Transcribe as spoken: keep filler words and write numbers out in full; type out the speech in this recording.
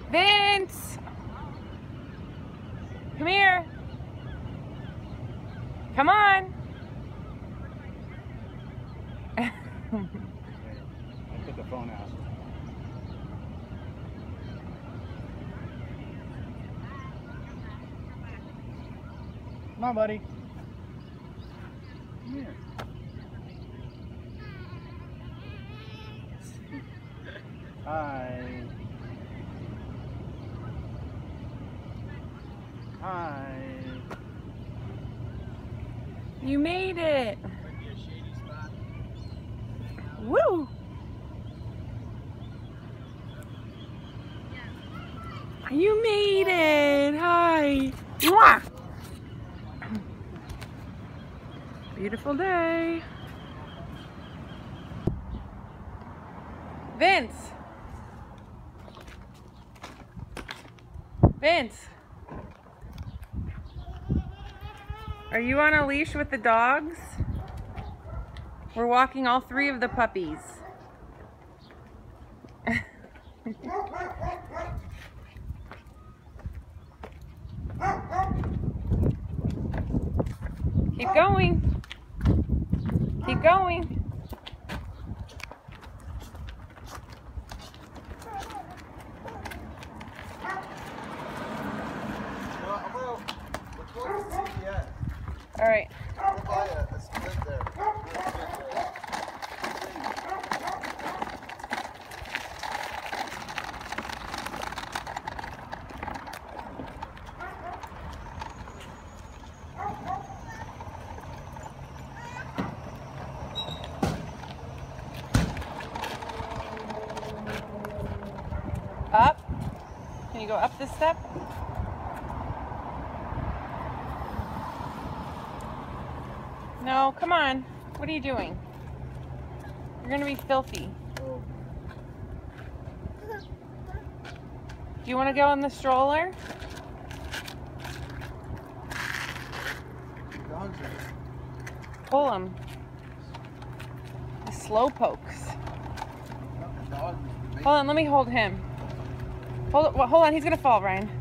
Vince! Come here. Come on. I put the phone out. Come on, buddy. Come here. Hi. Hi. You made it. Woo! You made it. Hi. Mwah! Beautiful day. Vince. Vince. Are you on a leash with the dogs? We're walking all three of the puppies. Keep going. Keep going. All right. Up. Can you go up this step? No, come on. What are you doing? You're gonna be filthy. Do you want to go in the stroller? Pull him. The slow pokes. Hold on, let me hold him. Hold, hold on, he's gonna fall, Ryan.